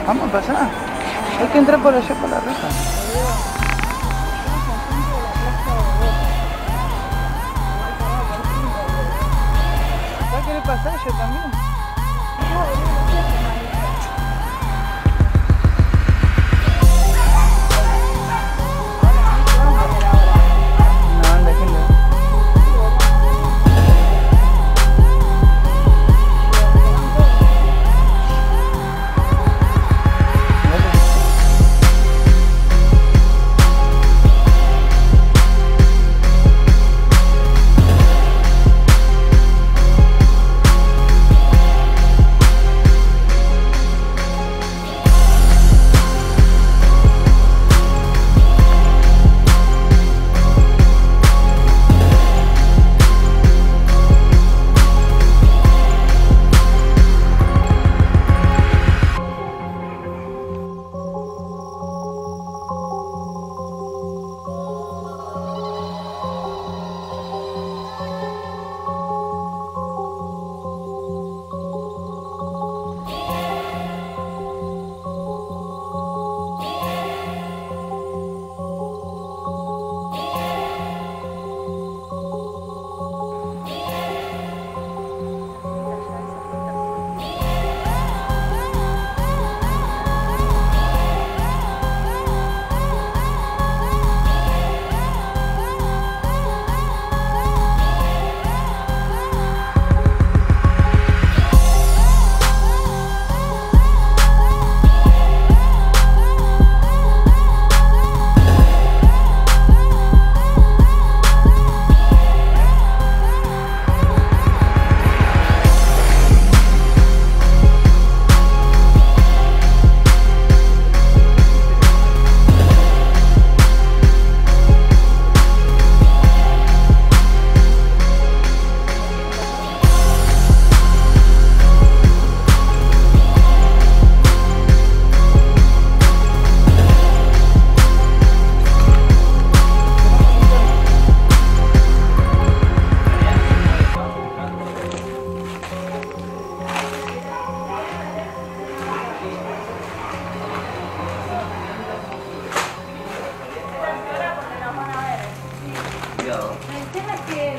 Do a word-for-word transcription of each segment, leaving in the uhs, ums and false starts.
Vamos a pasar. Hay que entrar por allá por la reja. ¿Va a querer pasar yo también? No, anda, gente. El tema es que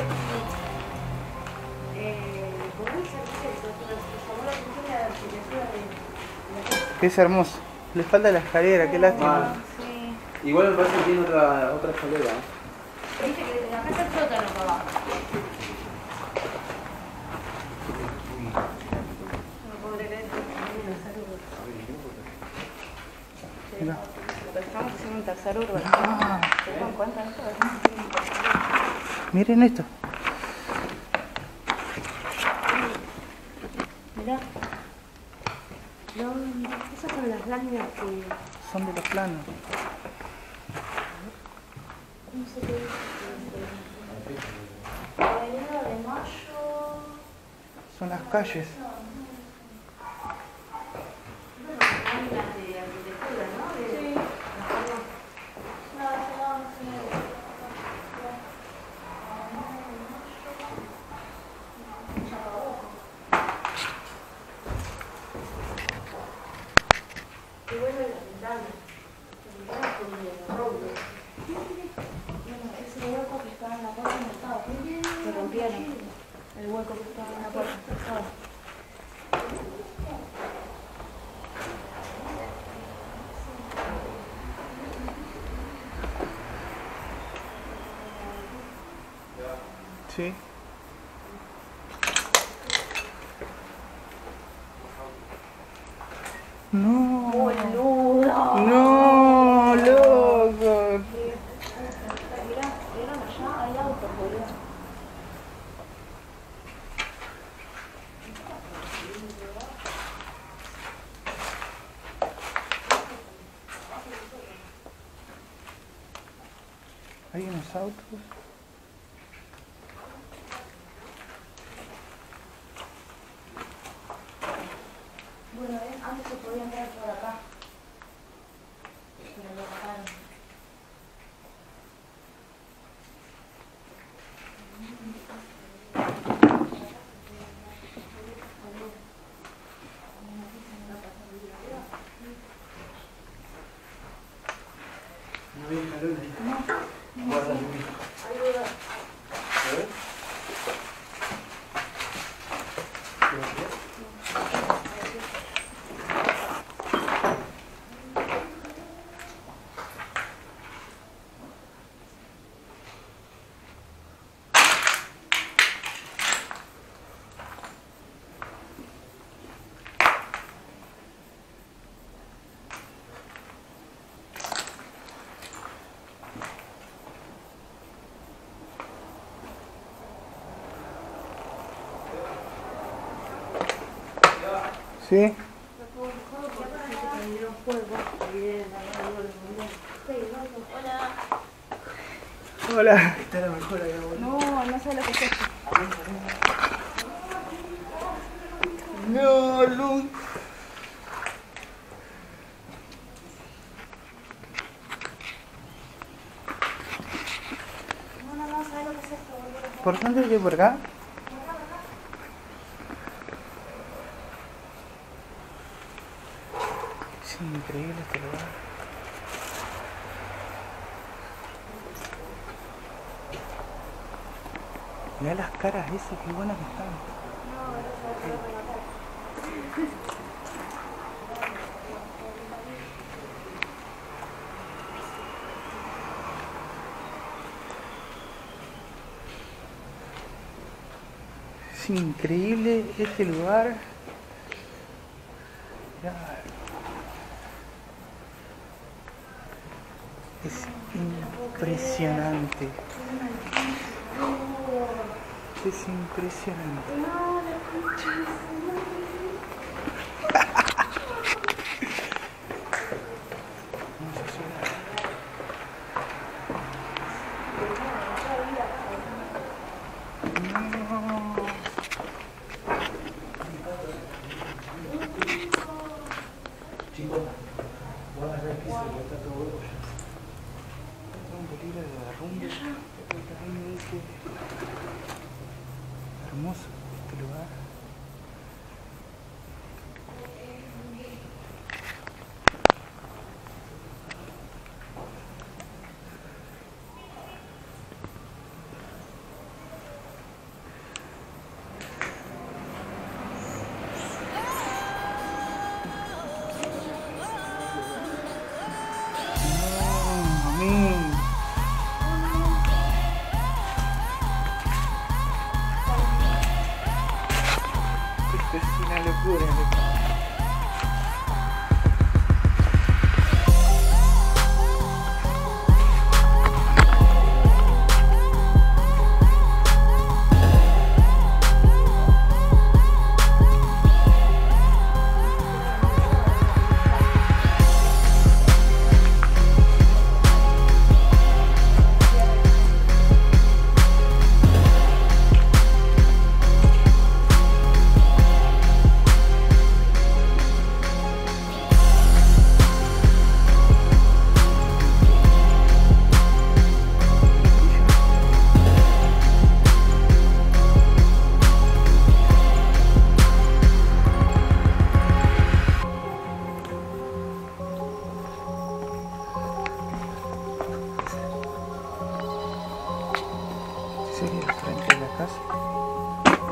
eh, por un servicio que llamó la atención de la arquitectura de... Que es hermoso. Le falta la escalera, qué lástima. Sí. Igual me parece que tiene otra, otra escalera. Viste que acá está el sótano para abajo. No puedo creer que es un Mira. Estamos haciendo un tercer urbano. Ah. ¿Se dan cuenta de esto? Miren esto. Mirá. No, esas son las láminas que... Son de los planos. No sé qué es. Avenida de Mayo... Son las calles. Láminas de arquitectura, ¿no? Sí. No, no, no. Y bueno, las ventanas. Las ventanas con el roble. Bueno, ese hueco que estaba en la puerta no estaba. Se rompieron. El hueco que estaba en la puerta no estaba. Sí. No. ¡Boludo! No, loco. Mirá, vieron allá, hay autos, boludo. Hay unos autos. Bueno, ¿ven? Antes se podía entrar por acá. Pero lo bajaron. Sí. Hola. Está la mejor allá, boludo. No, no sé lo que es esto. No, Luz. No, no, no, ¿sabes lo que es esto, boludo? ¿Por dónde hay que por acá? Es increíble este lugar. Mirá las caras esas, qué buenas que están. Es increíble este lugar. Mirá. Es impresionante. Es impresionante. Vamos a subir. No. Chicos, voy a agarrar el piso que está todo huevo ya. Un peligro de derrumbe. Hermoso este lugar. No, amén. Esto es una locura, loco. Sería el frente de la casa.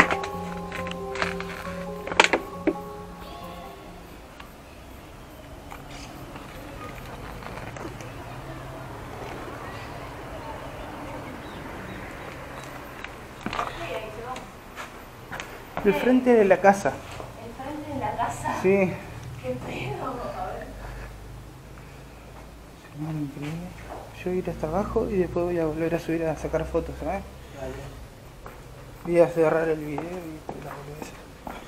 El frente de la casa. ¿El frente de la casa? Sí. ¿Qué pedo? A ver. Sería increíble. Yo voy a ir hasta abajo y después voy a volver a subir a sacar fotos, ¿sabes? Voy a cerrar el video y la volví a hacer.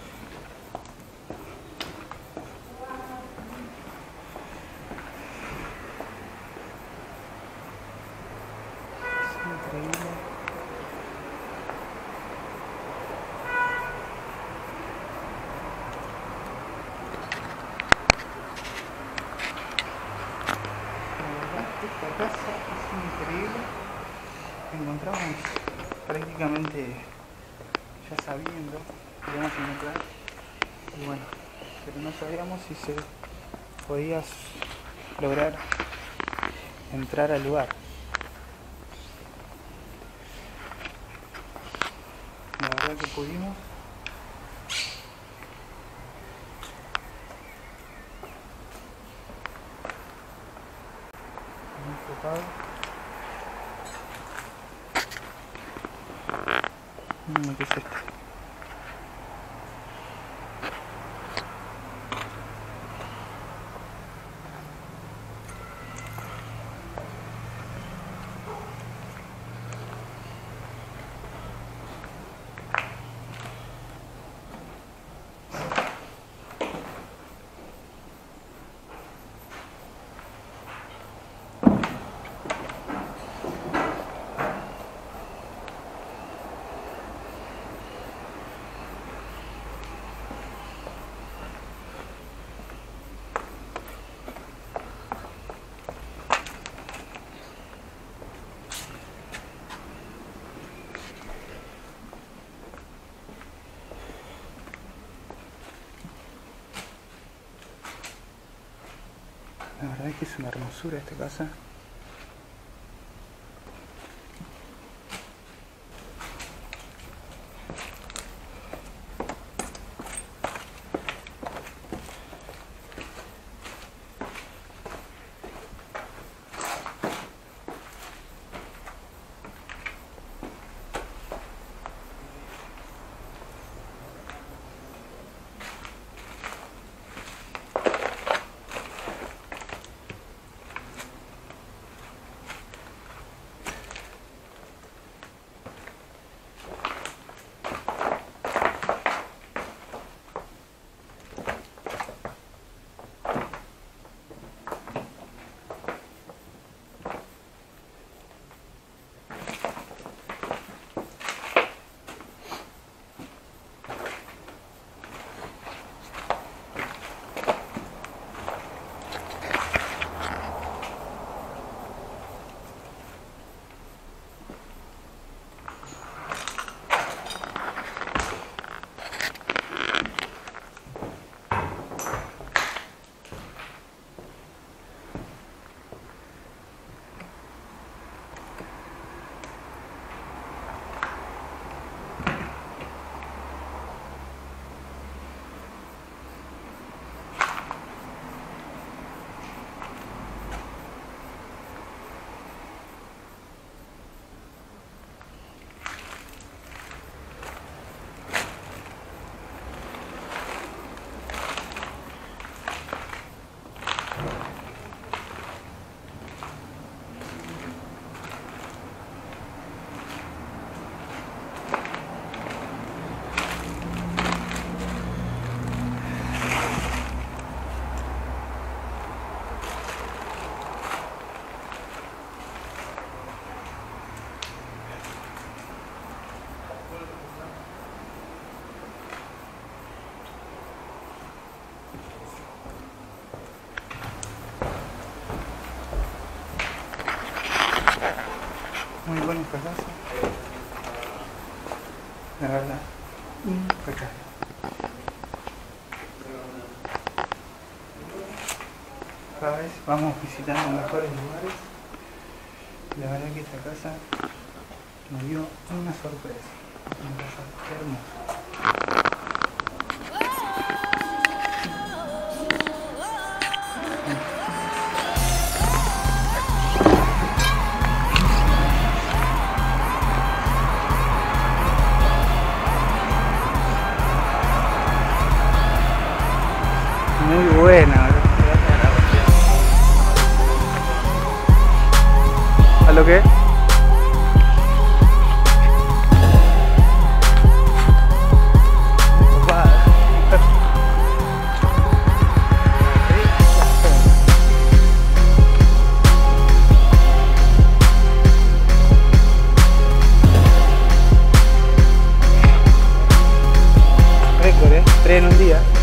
Es increíble. La verdad, esta casa es increíble. Encontramos prácticamente ya sabiendo que íbamos a encontrar, y bueno, pero no sabíamos si se podía lograr entrar al lugar. La verdad que pudimos. Muy enfocado. Mira qué es esto. verdad que es una hermosura esta casa. Muy buena esta casa, la verdad, impecable. Cada vez vamos visitando mejores lugares. La verdad que esta casa nos dio una sorpresa, una casa hermosa. Muy buena, ¿a lo que? Récord, ¿eh? Tres en un día.